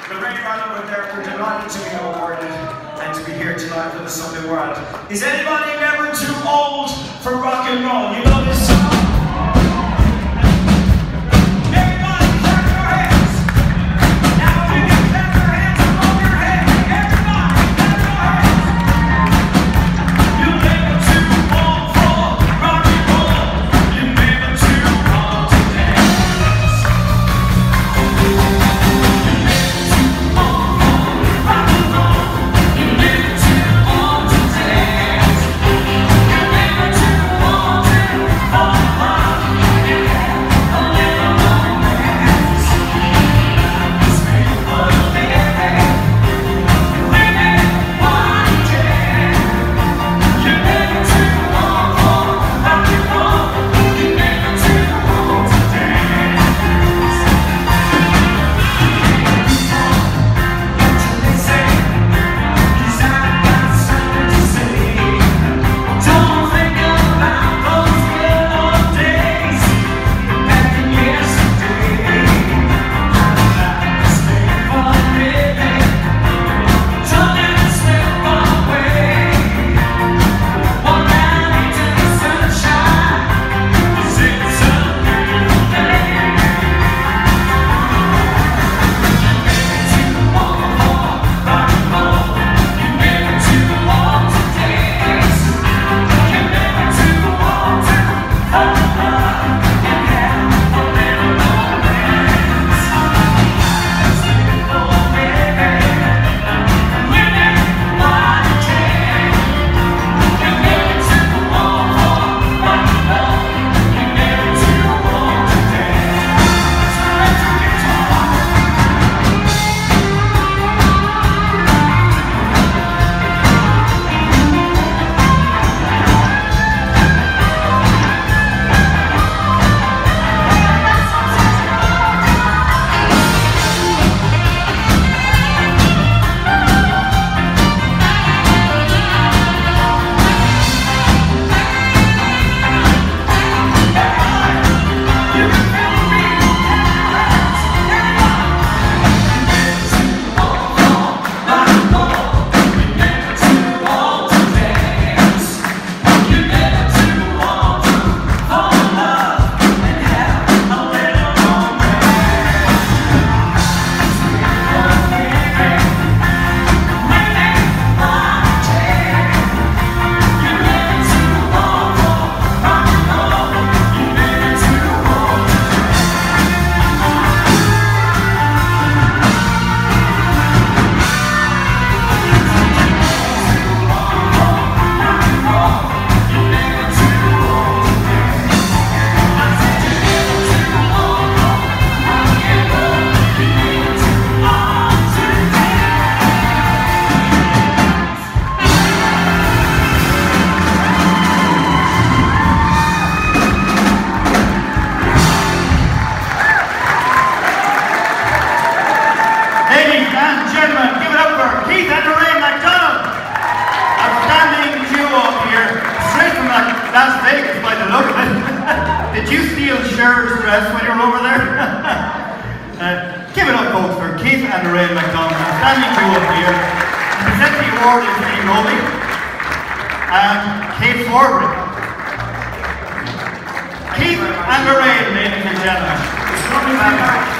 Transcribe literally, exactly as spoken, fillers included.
Lorraine McDonald there, we're delighted to be awarded and to be here tonight for the Sunday World. Is anybody never too old for rock and roll? You know this song? Give it up for Keith and Lorraine McDonald. Outstanding duo here, straight from Las Vegas by the look of it. Did you steal Cher's dress when you were over there? uh, give it up, folks, for Keith and Lorraine McDonald. Outstanding duo here. And present the award is Lee Rowley and Kate Swarbrick. Keith and Lorraine, ladies and gentlemen.